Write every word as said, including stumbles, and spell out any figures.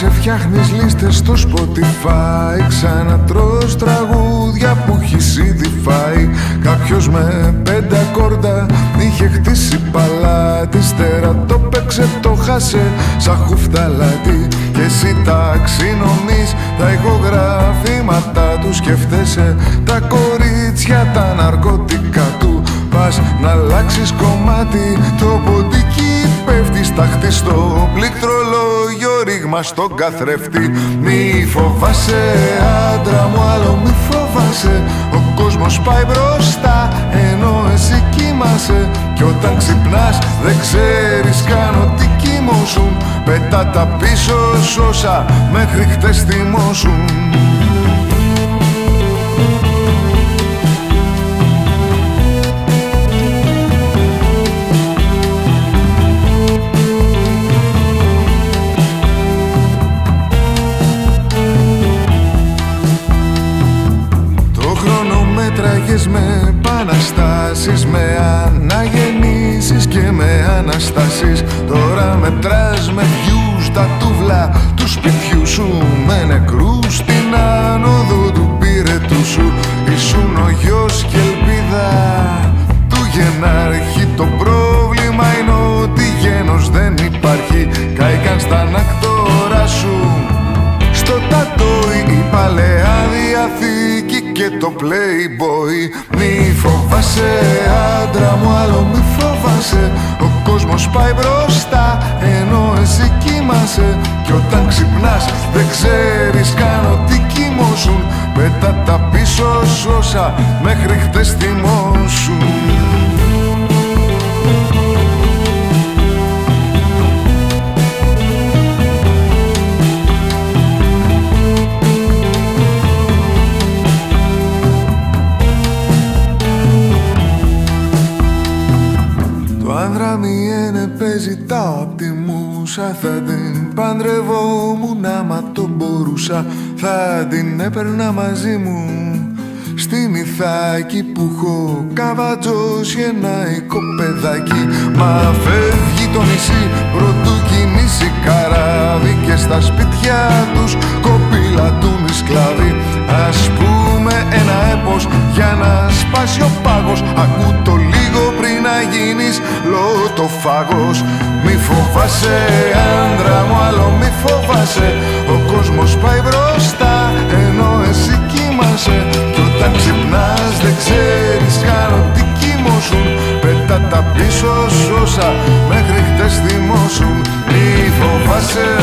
Ξέχασε φτιάχνεις λίστες στο Spotify, ξανατρως τραγούδια που έχεις ήδη φάει. Κάποιος με πέντε ακόρντα είχε χτίσει παλάτι, στέρα το παίξε, το χάσε σαν χουφταλάτι. Και εσύ ταξινομείς τα ηχογραφήματα του, σκέφτεσαι τα κορίτσια, τα ναρκωτικά του. Πας να αλλάξεις κομμάτι, το ποντίκι πέφτει στάχτη στο πληκτρολόγιο, ρήγμα στον καθρέφτη. Μη φοβάσαι άντρα μου, άλλο μη φοβάσαι, ο κόσμος πάει μπροστά ενώ εσύ κοιμάσαι. Κι όταν ξυπνάς δεν ξέρεις καν ότι κοιμώσουν, πετά τα πίσω σ' όσα μέχρι χτες θυμώσουν. Με επαναστάσεις, με αναγεννήσεις και με αναστάσεις. Τώρα μετράς με views τα τούβλα του σπιτιού σου, με νεκρούς στην άνοδο του πυρετού σου. Ήσουν ο γιος και ελπίδα του γενάρχη. Το πρόβλημα είναι ότι γένος δεν υπάρχει. Κάηκαν στα ανακτόρα σου, στο τατόι η παλαιά διαθήκη και το Playboy. Μη φοβάσαι άντρα μου, άλλο μη φοβάσαι, ο κόσμος πάει μπροστά ενώ εσύ κοιμάσαι. Κι όταν ξυπνάς δεν ξέρεις καν ότι κοιμώσουν, πετά τα πίσω σ' όσα μέχρι χτες θυμώσουν. Ζητάω απ' τη μουσα, θα την παντρευόμουν άμα το μπορούσα. Θα την έπαιρνα μαζί μου στην Ιθάκη που έχω καβατζώσει ένα οικοπεδάκι. Μα φεύγει το νησί πρωτού κινήσει καράβι, και στα σπίτια τους κοπηλατούν οι σκλάβοι. Ας πούμε ένα έπος για να σπάσει ο πάγος, ακού το λίγο πριν να γίνεις λωτοφάγος. Μη φοβάσαι άντρα μου, άλλο μη φοβάσαι, ο κόσμος πάει μπροστά ενώ εσύ κοιμάσαι. Κι όταν ξυπνάς δεν ξέρεις καν ότι κοιμώσουν, πετά τα πίσω σ' όσα μέχρι χτες θυμώσουν. Μη φοβάσαι